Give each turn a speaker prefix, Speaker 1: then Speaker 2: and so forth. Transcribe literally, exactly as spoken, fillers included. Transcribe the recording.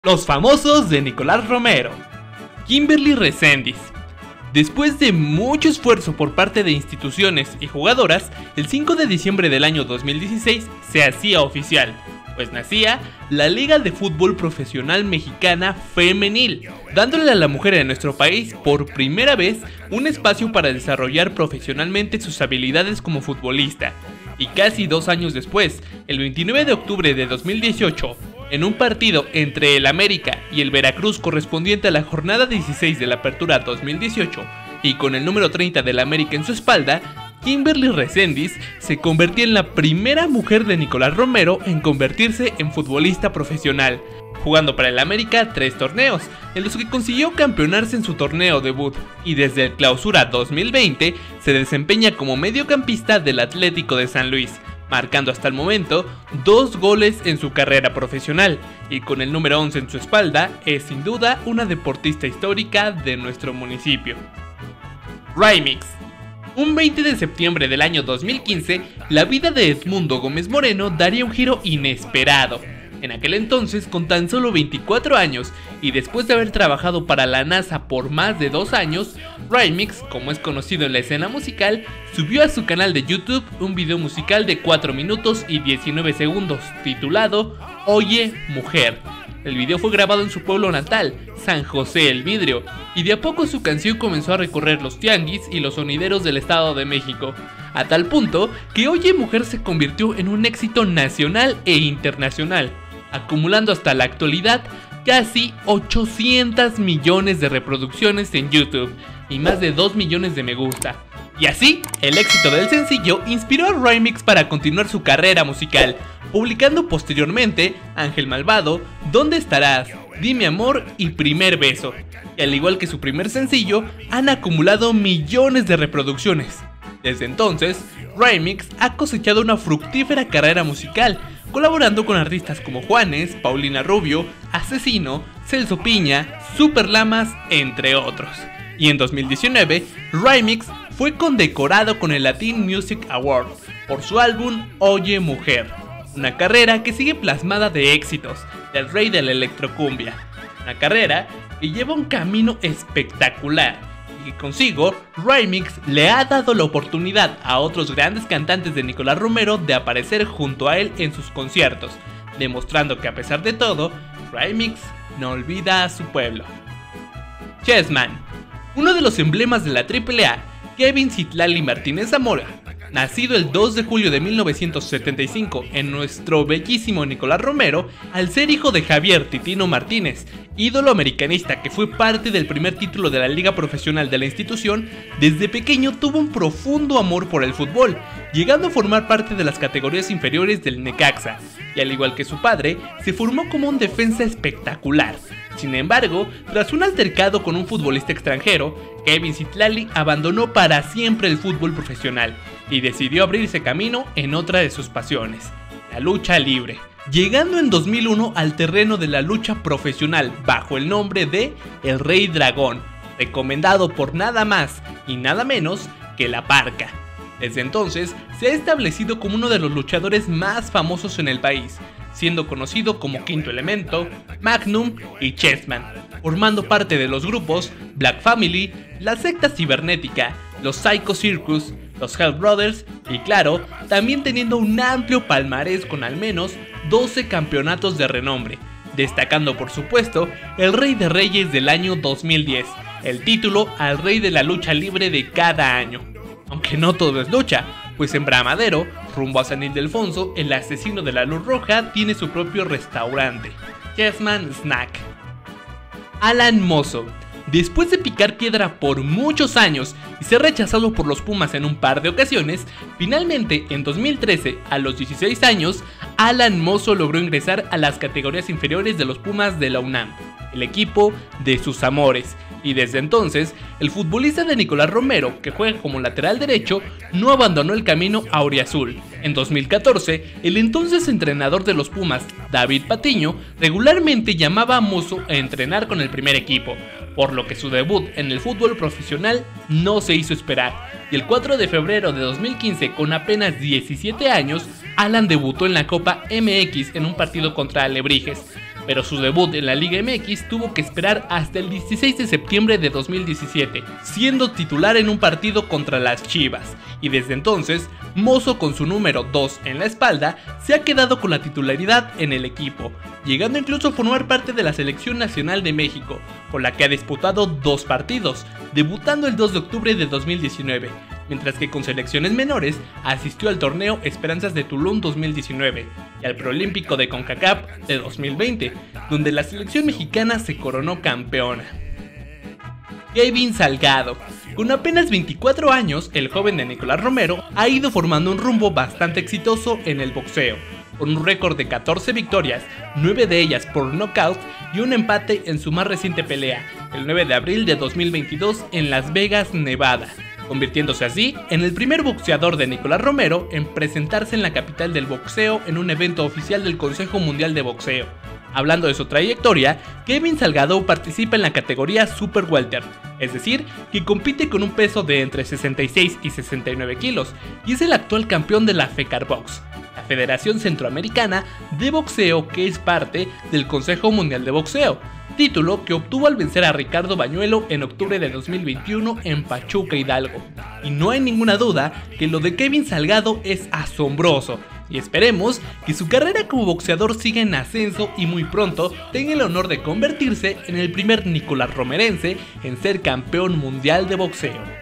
Speaker 1: Los famosos de Nicolás Romero. Kimberly Reséndiz. Después de mucho esfuerzo por parte de instituciones y jugadoras, el cinco de diciembre del año dos mil dieciséis se hacía oficial, pues nacía la Liga de Fútbol Profesional Mexicana Femenil, dándole a la mujer en nuestro país por primera vez un espacio para desarrollar profesionalmente sus habilidades como futbolista. Y casi dos años después, el veintinueve de octubre de dos mil dieciocho, en un partido entre el América y el Veracruz correspondiente a la jornada dieciséis de la Apertura dos mil dieciocho, y con el número treinta del América en su espalda, Kimberly Reséndiz se convertía en la primera mujer de Nicolás Romero en convertirse en futbolista profesional, jugando para el América tres torneos, en los que consiguió campeonarse en su torneo debut, y desde el Clausura dos mil veinte se desempeña como mediocampista del Atlético de San Luis, marcando hasta el momento dos goles en su carrera profesional, y con el número once en su espalda, es sin duda una deportista histórica de nuestro municipio. Rymix. Un veinte de septiembre del año dos mil quince, la vida de Edmundo Gómez Moreno daría un giro inesperado. En aquel entonces, con tan solo veinticuatro años y después de haber trabajado para la NASA por más de dos años, Rymix, como es conocido en la escena musical, subió a su canal de YouTube un video musical de cuatro minutos y diecinueve segundos titulado Oye Mujer. El video fue grabado en su pueblo natal, San José el Vidrio, y de a poco su canción comenzó a recorrer los tianguis y los sonideros del Estado de México, a tal punto que Oye Mujer se convirtió en un éxito nacional e internacional, acumulando hasta la actualidad casi ochocientos millones de reproducciones en YouTube y más de dos millones de me gusta. Y así, el éxito del sencillo inspiró a Rymix para continuar su carrera musical, publicando posteriormente Ángel Malvado, ¿Dónde estarás?, Dime Amor y Primer Beso, y al igual que su primer sencillo, han acumulado millones de reproducciones. Desde entonces, Rymix ha cosechado una fructífera carrera musical, colaborando con artistas como Juanes, Paulina Rubio, Asesino, Celso Piña, Super Lamas, entre otros. Y en dos mil diecinueve, Rymix fue condecorado con el Latin Music Award por su álbum Oye Mujer, una carrera que sigue plasmada de éxitos del rey de la electrocumbia, una carrera que lleva un camino espectacular y que consigo Rymix le ha dado la oportunidad a otros grandes cantantes de Nicolás Romero de aparecer junto a él en sus conciertos, demostrando que a pesar de todo, Rymix no olvida a su pueblo. Chessman. Uno de los emblemas de la triple A, Kevin Citlali Martínez Zamora, nacido el dos de julio de mil novecientos setenta y cinco en nuestro bellísimo Nicolás Romero, al ser hijo de Javier Titino Martínez, ídolo americanista que fue parte del primer título de la liga profesional de la institución, desde pequeño tuvo un profundo amor por el fútbol, llegando a formar parte de las categorías inferiores del Necaxa, y al igual que su padre, se formó como un defensa espectacular. Sin embargo, tras un altercado con un futbolista extranjero, Kevin Citlali abandonó para siempre el fútbol profesional y decidió abrirse camino en otra de sus pasiones, la lucha libre, llegando en dos mil uno al terreno de la lucha profesional bajo el nombre de El Rey Dragón, recomendado por nada más y nada menos que La Parca. Desde entonces se ha establecido como uno de los luchadores más famosos en el país, siendo conocido como Quinto Elemento, Magnum y Chessman, formando parte de los grupos Black Family, la secta cibernética, los Psycho Circus, los Hell Brothers y claro, también teniendo un amplio palmarés con al menos doce campeonatos de renombre, destacando por supuesto el Rey de Reyes del año dos mil diez, el título al Rey de la lucha libre de cada año. Aunque no todo es lucha, pues en Bramadero, rumbo a San Ildefonso, el asesino de la luz roja tiene su propio restaurante, Chessman Snack. Alan Mozo. Después de picar piedra por muchos años y ser rechazado por los Pumas en un par de ocasiones, finalmente en dos mil trece, a los dieciséis años, Alan Mozo logró ingresar a las categorías inferiores de los Pumas de la UNAM, el equipo de sus amores, y desde entonces, el futbolista de Nicolás Romero, que juega como lateral derecho, no abandonó el camino auriazul. En dos mil catorce, el entonces entrenador de los Pumas, David Patiño, regularmente llamaba a Mozo a entrenar con el primer equipo, por lo que su debut en el fútbol profesional no se hizo esperar, y el cuatro de febrero de dos mil quince, con apenas diecisiete años, Alan debutó en la Copa M X en un partido contra Alebrijes, pero su debut en la Liga M X tuvo que esperar hasta el dieciséis de septiembre de dos mil diecisiete, siendo titular en un partido contra las Chivas, y desde entonces, Mozo, con su número dos en la espalda, se ha quedado con la titularidad en el equipo, llegando incluso a formar parte de la Selección Nacional de México, con la que ha disputado dos partidos, debutando el dos de octubre de dos mil diecinueve, mientras que con selecciones menores asistió al torneo Esperanzas de Tulum dos mil diecinueve y al Preolímpico de CONCACAF de dos mil veinte, donde la selección mexicana se coronó campeona. Kevin Salgado. Con apenas veinticuatro años, el joven de Nicolás Romero ha ido formando un rumbo bastante exitoso en el boxeo, con un récord de catorce victorias, nueve de ellas por nocaut y un empate en su más reciente pelea, el nueve de abril de dos mil veintidós en Las Vegas, Nevada, convirtiéndose así en el primer boxeador de Nicolás Romero en presentarse en la capital del boxeo en un evento oficial del Consejo Mundial de Boxeo. Hablando de su trayectoria, Kevin Salgado participa en la categoría Super Welter, es decir, que compite con un peso de entre sesenta y seis y sesenta y nueve kilos, y es el actual campeón de la FECARBOX, la Federación Centroamericana de Boxeo, que es parte del Consejo Mundial de Boxeo, título que obtuvo al vencer a Ricardo Bañuelo en octubre de dos mil veintiuno en Pachuca, Hidalgo. Y no hay ninguna duda que lo de Kevin Salgado es asombroso, y esperemos que su carrera como boxeador siga en ascenso y muy pronto tenga el honor de convertirse en el primer Nicolás Romerense en ser campeón mundial de boxeo.